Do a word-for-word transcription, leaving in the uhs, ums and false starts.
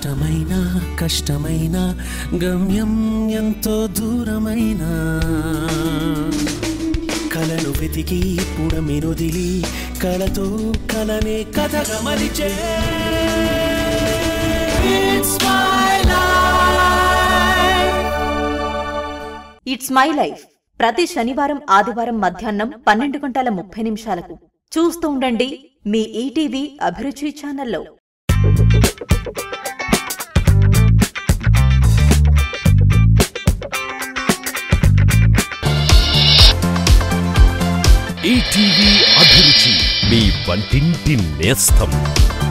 ఇష్టమైన కష్టమైన గమ్యం ఎంతో దూరమైన కలను వెతికి పుడమినొదిలి కలతో కలనే కథగా మలిచే ఇట్స్ మై లైఫ్ ప్రతి శనివారం ఆదివారం మధ్యాహ్నం పన్నెండు గంటల ముప్పై నిమిషాలకు చూస్తూ ఉండండి మీ ఈటీవీ అభిరుచి ఛానల్లో. ఈటీవీ అభిరుచి మీ వంటింటి నేస్తం.